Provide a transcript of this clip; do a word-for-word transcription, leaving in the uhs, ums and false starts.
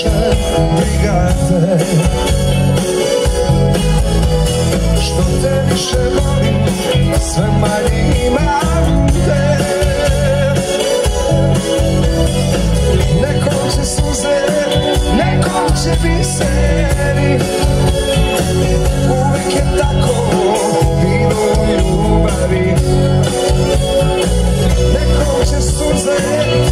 više briga te. Što te više volim, sve manje imam te. Nekom će suze, nekom će biseri, uvijek je tako vino u ljubavi. Nekom će suze,